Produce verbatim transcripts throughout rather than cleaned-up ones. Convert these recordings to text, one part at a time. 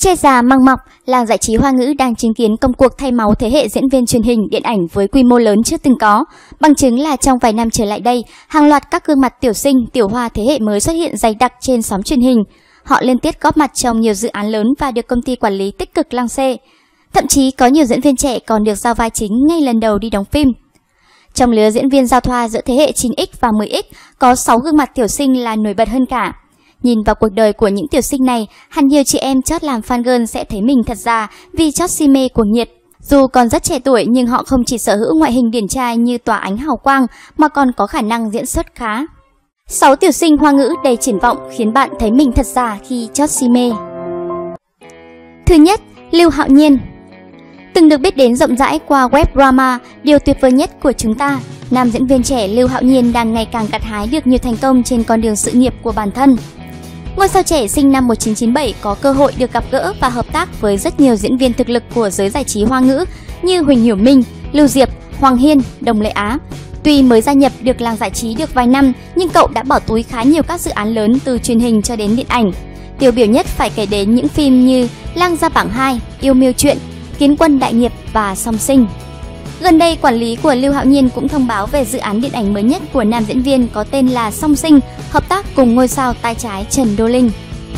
Che già măng mọc, làng giải trí Hoa ngữ đang chứng kiến công cuộc thay máu thế hệ diễn viên truyền hình, điện ảnh với quy mô lớn chưa từng có. Bằng chứng là trong vài năm trở lại đây, hàng loạt các gương mặt tiểu sinh, tiểu hoa thế hệ mới xuất hiện dày đặc trên sóng truyền hình. Họ liên tiếp góp mặt trong nhiều dự án lớn và được công ty quản lý tích cực lăng xê. Thậm chí có nhiều diễn viên trẻ còn được giao vai chính ngay lần đầu đi đóng phim. Trong lứa diễn viên giao thoa giữa thế hệ chín x và mười x, có sáu gương mặt tiểu sinh là nổi bật hơn cả. Nhìn vào cuộc đời của những tiểu sinh này, hẳn nhiều chị em chót làm fan girl sẽ thấy mình thật già vì chót si mê cuồng nhiệt. Dù còn rất trẻ tuổi nhưng họ không chỉ sở hữu ngoại hình điển trai như tỏa ánh hào quang mà còn có khả năng diễn xuất khá. sáu tiểu sinh Hoa ngữ đầy triển vọng khiến bạn thấy mình thật già khi chót si mê. Thứ nhất, Lưu Hạo Nhiên. Từng được biết đến rộng rãi qua web drama Điều tuyệt vời nhất của chúng ta, nam diễn viên trẻ Lưu Hạo Nhiên đang ngày càng gặt hái được nhiều thành công trên con đường sự nghiệp của bản thân. Ngôi sao trẻ sinh năm một nghìn chín trăm chín mươi bảy có cơ hội được gặp gỡ và hợp tác với rất nhiều diễn viên thực lực của giới giải trí Hoa ngữ như Huỳnh Hiểu Minh, Lưu Diệp, Hoàng Hiên, Đồng Lệ Á. Tuy mới gia nhập được làng giải trí được vài năm, nhưng cậu đã bỏ túi khá nhiều các dự án lớn từ truyền hình cho đến điện ảnh. Tiêu biểu nhất phải kể đến những phim như Lang Gia Bảng hai, Yêu Miêu Chuyện, Kiến Quân Đại Nghiệp và Song Sinh. Gần đây, quản lý của Lưu Hạo Nhiên cũng thông báo về dự án điện ảnh mới nhất của nam diễn viên có tên là Song Sinh, hợp tác cùng ngôi sao tay trái Trần Đô Linh.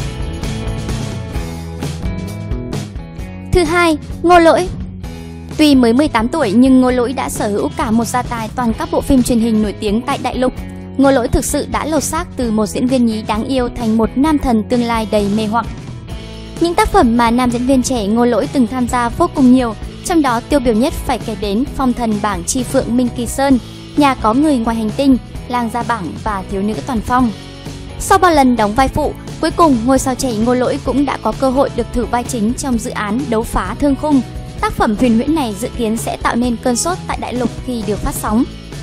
Thứ hai, Ngô Lỗi. Tuy mới mười tám tuổi nhưng Ngô Lỗi đã sở hữu cả một gia tài toàn các bộ phim truyền hình nổi tiếng tại đại lục. Ngô Lỗi thực sự đã lột xác từ một diễn viên nhí đáng yêu thành một nam thần tương lai đầy mê hoặc. Những tác phẩm mà nam diễn viên trẻ Ngô Lỗi từng tham gia vô cùng nhiều, trong đó tiêu biểu nhất phải kể đến Phong thần bảng Chi Phượng Minh Kỳ Sơn, Nhà có người ngoài hành tinh, Lang Gia Bảng và Thiếu nữ toàn phong. Sau bao lần đóng vai phụ, cuối cùng ngôi sao trẻ Ngô Lỗi cũng đã có cơ hội được thử vai chính trong dự án Đấu Phá Thương Khung. Tác phẩm huyền huyễn này dự kiến sẽ tạo nên cơn sốt tại đại lục khi được phát sóng.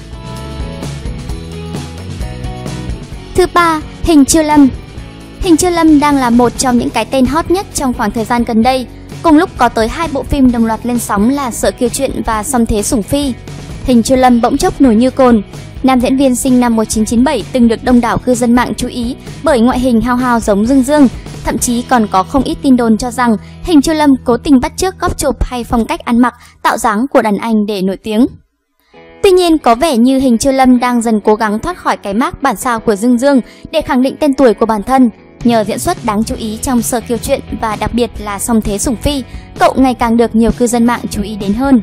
Thứ ba, Hình Chiêu Lâm. Hình Chiêu Lâm đang là một trong những cái tên hot nhất trong khoảng thời gian gần đây. Cùng lúc có tới hai bộ phim đồng loạt lên sóng là Sợ Kiều Chuyện và Song Thế Sủng Phi. Hình Chiêu Lâm bỗng chốc nổi như cồn. Nam diễn viên sinh năm một nghìn chín trăm chín mươi bảy từng được đông đảo cư dân mạng chú ý bởi ngoại hình hao hao giống Dương Dương. Thậm chí còn có không ít tin đồn cho rằng Hình Chiêu Lâm cố tình bắt chước góc chụp hay phong cách ăn mặc, tạo dáng của đàn anh để nổi tiếng. Tuy nhiên, có vẻ như Hình Chiêu Lâm đang dần cố gắng thoát khỏi cái mác bản sao của Dương Dương để khẳng định tên tuổi của bản thân. Nhờ diễn xuất đáng chú ý trong Sợ Kiều Chuyện và đặc biệt là Song Thế Sủng Phi, cậu ngày càng được nhiều cư dân mạng chú ý đến hơn.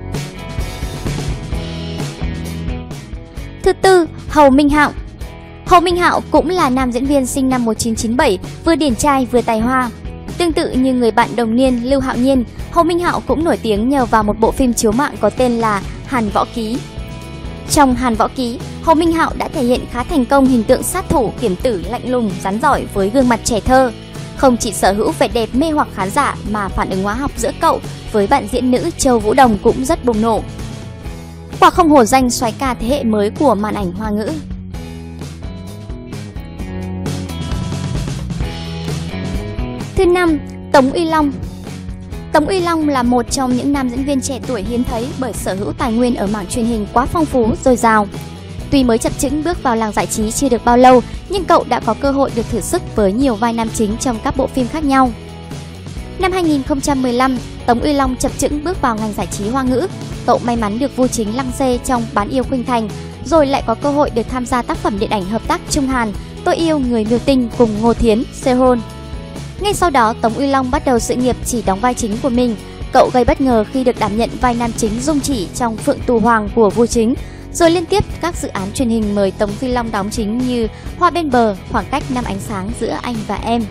Thứ tư, Hầu Minh Hạo. Hầu Minh Hạo cũng là nam diễn viên sinh năm một nghìn chín trăm chín mươi bảy, vừa điển trai vừa tài hoa. Tương tự như người bạn đồng niên Lưu Hạo Nhiên, Hầu Minh Hạo cũng nổi tiếng nhờ vào một bộ phim chiếu mạng có tên là Hàn Võ Ký. Trong Hàn Võ Ký, Hầu Minh Hạo đã thể hiện khá thành công hình tượng sát thủ kiểm tử lạnh lùng, rắn giỏi với gương mặt trẻ thơ. Không chỉ sở hữu vẻ đẹp mê hoặc khán giả mà phản ứng hóa học giữa cậu với bạn diễn nữ Châu Vũ Đồng cũng rất bùng nổ. Quả không hổ danh soái ca thế hệ mới của màn ảnh Hoa ngữ. Thứ năm, Tống Uy Long. Tống Uy Long là một trong những nam diễn viên trẻ tuổi hiếm thấy bởi sở hữu tài nguyên ở mảng truyền hình quá phong phú, dồi dào. Tuy mới chập chững bước vào làng giải trí chưa được bao lâu, nhưng cậu đã có cơ hội được thử sức với nhiều vai nam chính trong các bộ phim khác nhau. Năm hai nghìn không trăm mười lăm, Tống Uy Long chập chững bước vào ngành giải trí Hoa ngữ. Cậu may mắn được vu chính lăng xê trong Bán Yêu Khuynh Thành, rồi lại có cơ hội được tham gia tác phẩm điện ảnh hợp tác Trung Hàn Tôi Yêu Người Miêu Tinh cùng Ngô Thiến, Sehun. Ngay sau đó, Tống Uy Long bắt đầu sự nghiệp chỉ đóng vai chính của mình. Cậu gây bất ngờ khi được đảm nhận vai nam chính Dung Chỉ trong Phượng Tù Hoàng của Vu Chính, rồi liên tiếp các dự án truyền hình mời Tống Uy Long đóng chính như Hoa Bên Bờ, Khoảng Cách Năm Ánh Sáng Giữa Anh và Em.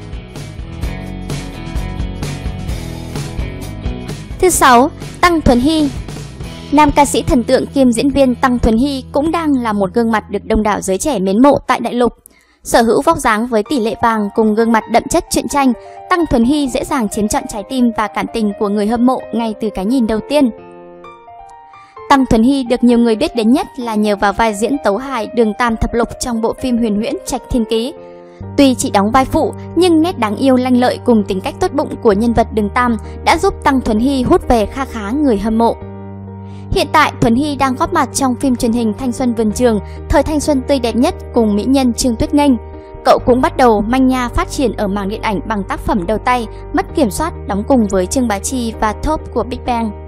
Thứ sáu, Tăng Thuấn Hy. Nam ca sĩ thần tượng kiêm diễn viên Tăng Thuấn Hy cũng đang là một gương mặt được đông đảo giới trẻ mến mộ tại đại lục. Sở hữu vóc dáng với tỷ lệ vàng cùng gương mặt đậm chất truyện tranh, Tăng Thuấn Hy dễ dàng chiếm trọn trái tim và cảm tình của người hâm mộ ngay từ cái nhìn đầu tiên. Tăng Thuấn Hy được nhiều người biết đến nhất là nhờ vào vai diễn tấu hài Đường Tam Thập Lục trong bộ phim huyền huyễn Trạch Thiên Ký. Tuy chỉ đóng vai phụ, nhưng nét đáng yêu lanh lợi cùng tính cách tốt bụng của nhân vật Đường Tam đã giúp Tăng Thuấn Hy hút về kha khá người hâm mộ. Hiện tại, Thuấn Hy đang góp mặt trong phim truyền hình Thanh Xuân Vườn Trường, Thời thanh xuân tươi đẹp nhất cùng mỹ nhân Trương Tuyết Nghênh. cậu cũng bắt đầu manh nha phát triển ở mảng điện ảnh bằng tác phẩm đầu tay Mất Kiểm Soát đóng cùng với Trương Bá Chi và Top của Big Bang.